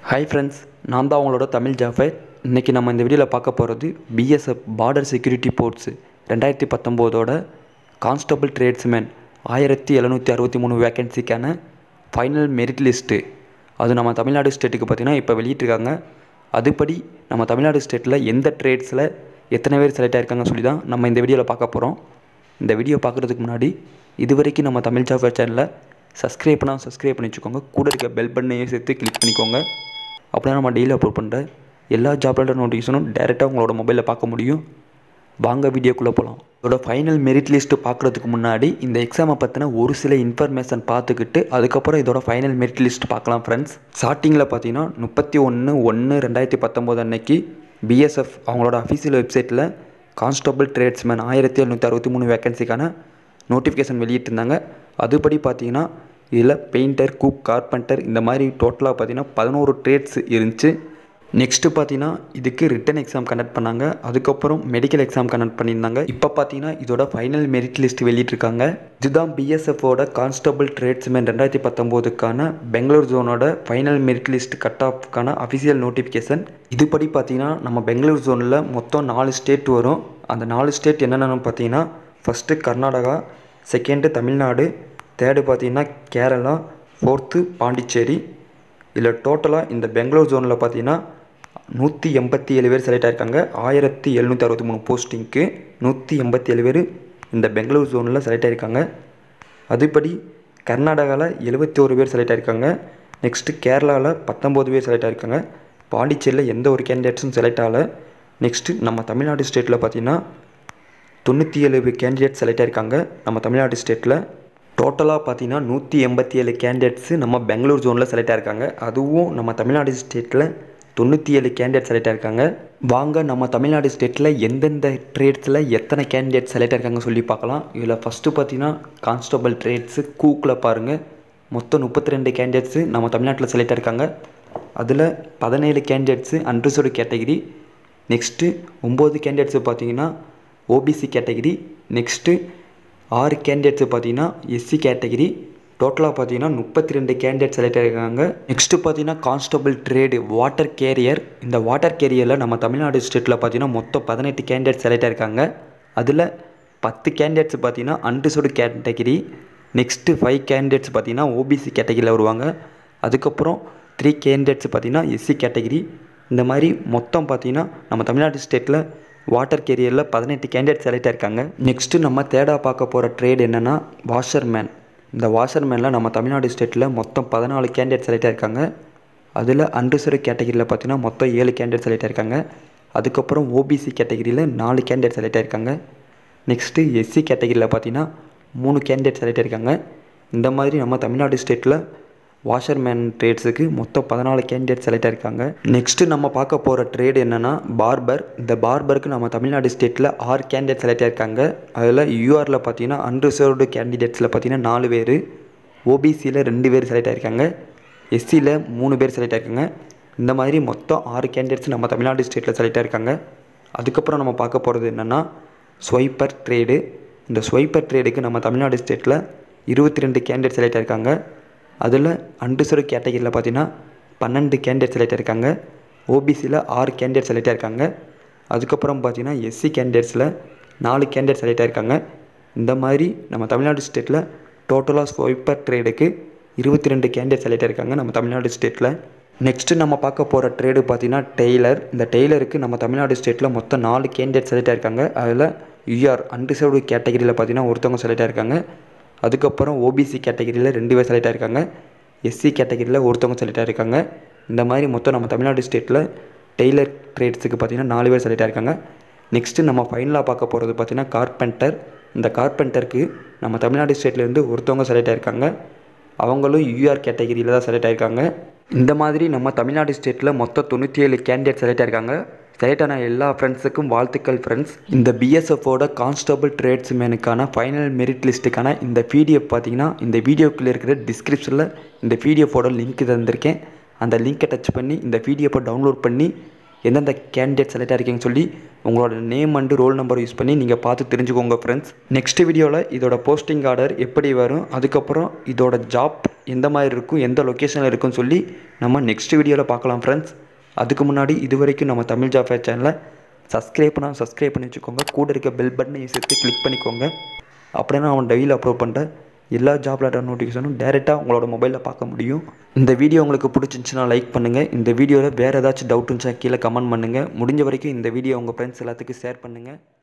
Hi friends, நான் தான் அவங்களோட தமிழ் ஜாஃபர். இன்றைக்கி நம்ம இந்த வீடியோவில் பார்க்க போகிறது BSF border security forces 2019 constable tradesman 1763 வேக்கன்சிக்கான ஃபைனல் மெரிட் லிஸ்ட்டு. அது நம்ம தமிழ்நாடு ஸ்டேட்டுக்கு பார்த்திங்கன்னா இப்போ வெளியிட்டிருக்காங்க. அதுபடி நம்ம தமிழ்நாடு ஸ்டேட்டில் எந்த ட்ரேட்ஸில் எத்தனை பேர் செலக்ட் ஆகிருக்காங்க சொல்லி தான் நம்ம இந்த வீடியோவில் பார்க்க போகிறோம். இந்த வீடியோ பார்க்குறதுக்கு முன்னாடி இது வரைக்கும் நம்ம தமிழ் ஜாஃபர் சேனலை சப்ஸ்கிரைப் பண்ணி வச்சுக்கோங்க. கூட இருக்க பெல் பட்டனையும் சேர்த்து கிளிக் பண்ணிக்கோங்க. அப்படின்னா நம்ம டெய்லி அப்லோட் பண்ணுற எல்லா ஜாப்லோட நோட்டிஃபிகேஷனும் டேரெக்டாக உங்களோட மொபைலில் பார்க்க முடியும். வாங்க வீடியோக்குள்ளே போகலாம். இதோட ஃபைனல் மெரிட் லிஸ்ட்டு பார்க்குறதுக்கு முன்னாடி இந்த எக்ஸாமை பற்றின ஒரு சில இன்ஃபர்மேஷன் பார்த்துக்கிட்டு அதுக்கப்புறம் இதோட ஃபைனல் மெரிட் லிஸ்ட் பார்க்கலாம் ஃப்ரெண்ட்ஸ். ஸ்டார்டிங்கில் பார்த்தீங்கன்னா 31/1/2019 அன்னைக்கு பிஎஸ்எஃப் அவங்களோட அஃபீஷியல் வெப்சைட்டில் கான்ஸ்டபிள் ட்ரேட்ஸ்மேன் 1763 வேக்கன்சிக்கான நோட்டிஃபிகேஷன் வெளியிட்டிருந்தாங்க. அதுபடி பார்த்தீங்கன்னா இதில் பெயிண்டர், குக், கார்பெண்டர் இந்த மாதிரி டோட்டலாக பார்த்தீங்கன்னா 11 ட்ரேட்ஸ் இருந்துச்சு. நெக்ஸ்ட்டு பார்த்தீங்கன்னா இதுக்கு ரிட்டன் எக்ஸாம் கண்டக்ட் பண்ணாங்க. அதுக்கப்புறம் மெடிக்கல் எக்ஸாம் கண்டக்ட் பண்ணியிருந்தாங்க. இப்போ பார்த்தீங்கன்னா இதோட ஃபைனல் மெரிட் லிஸ்ட் வெளியிட்டிருக்காங்க. இதுதான் பிஎஸ்எஃபோட கான்ஸ்டபிள் ட்ரேட்ஸ்மேன் 2019க்கான பெங்களூர் ஜோனோட ஃபைனல் மெரிட் லிஸ்ட் கட் ஆஃப்க்கான அஃபிஷியல் நோட்டிஃபிகேஷன். இதுபடி பார்த்தீங்கன்னா நம்ம பெங்களூர் ஜோனில் மொத்தம் 4 ஸ்டேட் வரும். அந்த 4 ஸ்டேட் என்னென்னு பார்த்தீங்கன்னா first Karnataka, second Tamil Nadu, third பார்த்தீங்கன்னா கேரளா, ஃபோர்த்து பாண்டிச்சேரி. இதில் டோட்டலாக இந்த பெங்களூர் ஜோனில் பார்த்தீங்கன்னா 187 பேர் செலக்ட் ஆகிருக்காங்க. 1763 போஸ்டிங்க்கு 187 பேர் இந்த பெங்களூர் ஜோனில் செலக்ட் ஆகிருக்காங்க. அதுபடி கர்நாடகாவில் 71 பேர் செலக்ட் ஆகிருக்காங்க. நெக்ஸ்ட்டு கேரளாவில் 19 பேர் செலக்ட் ஆகிருக்காங்க. பாண்டிச்சேரியில் எந்த ஒரு கேண்டிடேட்ஸும் செலக்ட் ஆகலை. நெக்ஸ்ட்டு நம்ம தமிழ்நாடு ஸ்டேட்டில் பார்த்தீங்கன்னா 97 கேண்டிடேட் செலக்ட் ஆகிருக்காங்க. நம்ம தமிழ்நாடு ஸ்டேட்டில் டோட்டலாக பார்த்தீங்கன்னா 187 கேண்டிடேட்ஸு நம்ம பெங்களூர் ஜோனில் செலக்ட் ஆகிருக்காங்க. அதுவும் நம்ம தமிழ்நாடு ஸ்டேட்டில் 97 கேண்டிடேட் செலக்ட் ஆகிருக்காங்க. வாங்க நம்ம தமிழ்நாடு ஸ்டேட்டில் எந்தெந்த ட்ரேட்ஸில் எத்தனை கேண்டிடேட் செலக்ட் ஆகிருக்காங்க சொல்லி பார்க்கலாம். இதில் ஃபஸ்ட்டு பார்த்தீங்கன்னா கான்ஸ்டபிள் ட்ரேட்ஸு கூக்கில் பாருங்கள், மொத்தம் 32 கேண்டிடேட்ஸு நம்ம தமிழ்நாட்டில் செலக்ட் ஆகிருக்காங்க. அதில் 17 candidates unreserved category. Next 9 candidates பார்த்தீங்கன்னா ஓபிசி கேட்டகிரி. நெக்ஸ்ட்டு 6 கேண்டிடேட்ஸு பார்த்தீங்கன்னா எஸ்சி கேட்டகிரி. டோட்டலாக பார்த்தீங்கன்னா 32 கேண்டிடேட் செலக்ட் ஆகிருக்காங்க. நெக்ஸ்ட்டு பார்த்தீங்கன்னா கான்ஸ்டபிள் ட்ரேடு வாட்டர் கேரியர். இந்த வாட்டர் கேரியரில் நம்ம தமிழ்நாடு ஸ்டேட்டில் பார்த்தீங்கன்னா மொத்தம் 18 கேண்டிடேட் செலக்ட் ஆகிருக்காங்க. அதில் 10 கேண்டிடேட்ஸ் பார்த்தீங்கன்னா அன்ரிசர்வ்டு கேட்டகிரி. நெக்ஸ்ட்டு 5 கேண்டிடேட்ஸ் பார்த்தீங்கன்னா ஓபிசி கேட்டகிரியில் வருவாங்க. அதுக்கப்புறம் 3 கேண்டிடேட்ஸ் பார்த்தீங்கன்னா எஸ்சி கேட்டகிரி. இந்த மாதிரி மொத்தம் பார்த்தீங்கன்னா நம்ம தமிழ்நாடு ஸ்டேட்டில் வாட்டர் கேரியரில் 18 கேண்டிடேட் செலக்ட் ஆகிருக்காங்க. நெக்ஸ்ட்டு நம்ம தேர்டாக பார்க்க போகிற ட்ரேட் என்னென்னா வாஷர்மேன். இந்த வாஷர்மேனில் நம்ம தமிழ்நாடு ஸ்டேட்டில் மொத்தம் 14 கேண்டிடேட் செலக்ட் ஆகிருக்காங்க. அதில் அன்ரிசர்வ்டு கேட்டகிரியில் பார்த்தீங்கன்னா மொத்தம் 7 கேண்டிடேட் செலக்ட் ஆகிருக்காங்க. அதுக்கப்புறம் ஓபிசி கேட்டகிரியில் 4 கேண்டிடேட் செலக்ட் ஆகிருக்காங்க. நெக்ஸ்ட்டு எஸ்சி கேட்டகிரியில் பார்த்தீங்கன்னா 3 கேண்டிடேட் செலக்ட் ஆகிருக்காங்க. இந்த மாதிரி நம்ம தமிழ்நாடு ஸ்டேட்டில் வாஷர்மேன் ட்ரேட்ஸுக்கு மொத்தம் 14 கேண்டிடேட் செலக்ட் ஆகிருக்காங்க. நெக்ஸ்ட்டு நம்ம பார்க்க போகிற ட்ரேடு என்னென்னா பார்பர். இந்த பார்பருக்கு நம்ம தமிழ்நாடு ஸ்டேட்டில் 6 கேண்டிடேட் செலக்ட் ஆகிருக்காங்க. அதில் யூஆரில் பார்த்தீங்கன்னா அன்ரிசர்வ்டு கேண்டிடேட்ஸில் பார்த்தீங்கன்னா 4 பேர், ஓபிசியில் 2 பேர் செலக்ட் ஆகிருக்காங்க, எஸ்சியில் 3 பேர் செலக்ட் ஆகிருக்காங்க. இந்த மாதிரி மொத்தம் 6 கேண்டிடேட்ஸ் நம்ம தமிழ்நாடு ஸ்டேட்டில் செலக்ட் ஆகிருக்காங்க. அதுக்கப்புறம் நம்ம பார்க்க போகிறது என்னென்னா ஸ்வைப்பர் ட்ரேடு. இந்த ஸ்வைப்பர் ட்ரேடுக்கு நம்ம தமிழ்நாடு ஸ்டேட்டில் 22 கேண்டிடேட் செலக்ட் ஆகிருக்காங்க. அதில் அன்ரிசர்வ்டு கேட்டகிரியில் பார்த்தீங்கன்னா 12 கேண்டிடேட் செலக்ட் ஆகிருக்காங்க. ஓபிசியில் 6 கேண்டிடேட் செலக்ட் ஆகிருக்காங்க. அதுக்கப்புறம் பார்த்தீங்கன்னா எஸ்சி கேண்டிடேட்ஸில் 4 கேண்டிடேட் செலக்ட் ஆகிருக்காங்க. இந்த மாதிரி நம்ம தமிழ்நாடு ஸ்டேட்டில் டோட்டலாக ஸ்வைப்பர் ட்ரேடுக்கு 22 கேண்டிடேட் செலக்ட் ஆகிருக்காங்க நம்ம தமிழ்நாடு ஸ்டேட்டில். நெக்ஸ்ட்டு நம்ம பார்க்க போகிற ட்ரேடு பார்த்தீங்கன்னா டெய்லர். இந்த டெய்லருக்கு நம்ம தமிழ்நாடு ஸ்டேட்டில் மொத்தம் 4 கேண்டிடேட் செலக்ட் ஆகிருக்காங்க. அதில் யூஆர் அன்ரிசர்வ்டு கேட்டகிரியில் பார்த்தீங்கன்னா ஒருத்தவங்க செலக்ட் ஆகிருக்காங்க. அதுக்கப்புறம் ஓபிசி கேட்டகிரியில் 2 பேர் செலக்ட் ஆகிருக்காங்க. எஸ்சி கேட்டகிரியில் ஒருத்தவங்க செலக்ட் ஆகிருக்காங்க. இந்த மாதிரி மொத்தம் நம்ம தமிழ்நாடு ஸ்டேட்டில் டெய்லர் ட்ரேட்ஸுக்கு பார்த்தீங்கன்னா 4 பேர் செலக்ட் ஆகிருக்காங்க. நெக்ஸ்ட்டு நம்ம ஃபைனலாக பார்க்க போகிறது பார்த்தீங்கன்னா கார்பெண்டர். இந்த கார்பெண்டருக்கு நம்ம தமிழ்நாடு ஸ்டேட்லேருந்து ஒருத்தவங்க செலக்ட் ஆகிருக்காங்க. அவங்களும் யூஆர் கேட்டகிரியில் தான் செலக்ட் ஆகிருக்காங்க. இந்த மாதிரி நம்ம தமிழ்நாடு ஸ்டேட்டில் மொத்தம் 97 கேண்டிடேட் செலக்ட் ஆகிருக்காங்க. செலக்ட் ஆன எல்லா ஃப்ரெண்ட்ஸுக்கும் வாழ்த்துக்கள் ஃப்ரெண்ட்ஸ். இந்த பிஎஸ்எஃபோட கான்ஸ்டபிள் ட்ரேட்ஸ்மேனுக்கான ஃபைனல் மெரிட் லிஸ்ட்டுக்கான இந்த பிடிஎஃப் பார்த்தீங்கன்னா இந்த வீடியோக்குள்ளே இருக்கிற டிஸ்கிரிப்ஷனில் இந்த பிடிஎஃபோட லிங்க் தந்திருக்கேன். அந்த லிங்க்கை டச் பண்ணி இந்த பிடிஎஃபை டவுன்லோட் பண்ணி எந்தெந்த கேண்டிடேட் செலக்ட் ஆகிருக்கீங்கன்னு சொல்லி உங்களோட name and roll number use பண்ணி நீங்கள் பார்த்து தெரிஞ்சுக்கோங்க ஃப்ரெண்ட்ஸ். நெக்ஸ்ட் வீடியோவில் இதோட போஸ்டிங் ஆர்டர் எப்படி வரும், அதுக்கப்புறம் இதோட ஜாப் எந்த மாதிரி இருக்கும், எந்த லொக்கேஷனில் இருக்குன்னு சொல்லி நம்ம நெக்ஸ்ட் வீடியோவில் பார்க்கலாம் ஃப்ரெண்ட்ஸ். அதுக்கு முன்னாடி இது வரைக்கும் நம்ம தமிழ் ஜாப் ஃபேர் சேனலை சப்ஸ்கிரைப் பண்ணி வச்சுக்கோங்க. கூட இருக்க பெல் பட்டனை சேர்த்து கிளிக் பண்ணிக்கோங்க. அப்படின்னா அவன் டெய்லி அப்லோட் பண்ணுற எல்லா ஜாப் ரிலேட்டட் நோட்டிஃபிகேஷனும் டேரெக்டாக உங்களோட மொபைலில் பார்க்க முடியும். இந்த வீடியோ உங்களுக்கு பிடிச்சிருந்துச்சுன்னா லைக் பண்ணுங்கள். இந்த வீடியோவில் வேறு ஏதாச்சும் டவுட் இருந்துச்சுன்னா கீழே கமெண்ட் பண்ணுங்கள். முடிஞ்ச வரைக்கும் இந்த வீடியோ உங்கள் ஃப்ரெண்ட்ஸ் எல்லாத்துக்கும் ஷேர் பண்ணுங்கள்.